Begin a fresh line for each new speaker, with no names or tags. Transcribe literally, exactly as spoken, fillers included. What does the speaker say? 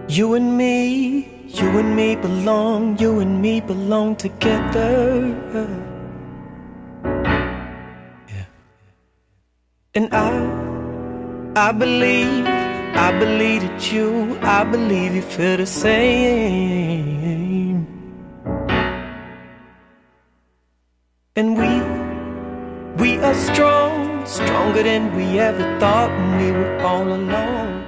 You and me, you and me belong, you and me belong together. Yeah. And I, I believe, I believe that you, I believe you feel the same. And we, we are strong, stronger than we ever thought when we were all alone.